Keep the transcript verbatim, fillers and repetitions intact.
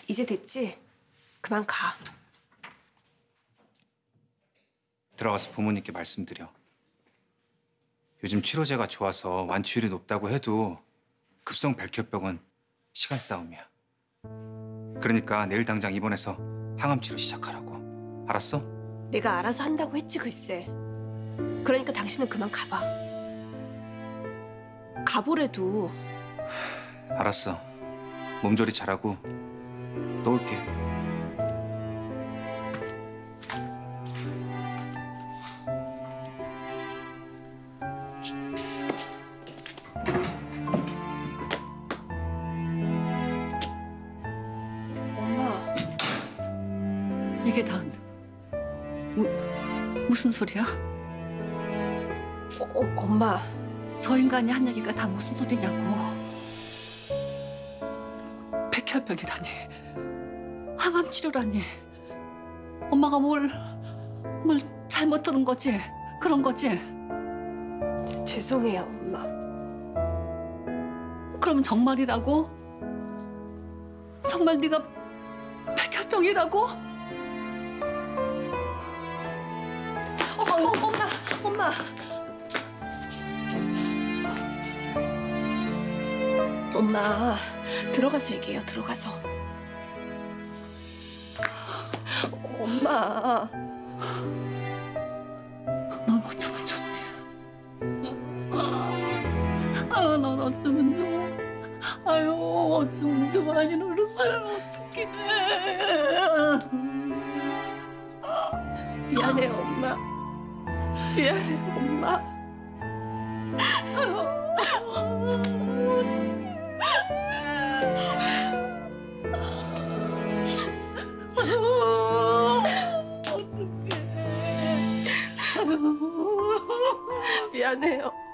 이제 됐지? 그만 가. 들어가서 부모님께 말씀드려. 요즘 치료제가 좋아서 완치율이 높다고 해도 급성 백혈병은 시간 싸움이야. 그러니까 내일 당장 입원해서 항암 치료 시작하라고. 알았어? 내가 알아서 한다고 했지 글쎄. 그러니까 당신은 그만 가봐. 가보래도. 알았어. 몸조리 잘하고 또 올게. 엄마. 이게 다 무, 무슨 소리야? 어, 어, 엄마. 저 인간이 한 얘기가 다 무슨 소리냐고. 백혈병이라니, 항암 치료라니. 엄마가 뭘, 뭘 잘못 들은 거지? 그런 거지? 제, 죄송해요, 엄마. 그럼 정말이라고? 정말 네가 백혈병이라고? 어머, 어머, 엄마, 엄마. 엄마, 들어가서 얘기해요, 들어가서. 엄마. 넌 어쩌면 좋니? 아, 넌 어쩌면 좋아. 아유, 어쩌면 좋아. 이 노릇을 어떡해. 미안해요, 엄마. 미안해요, 엄마. 미안해요.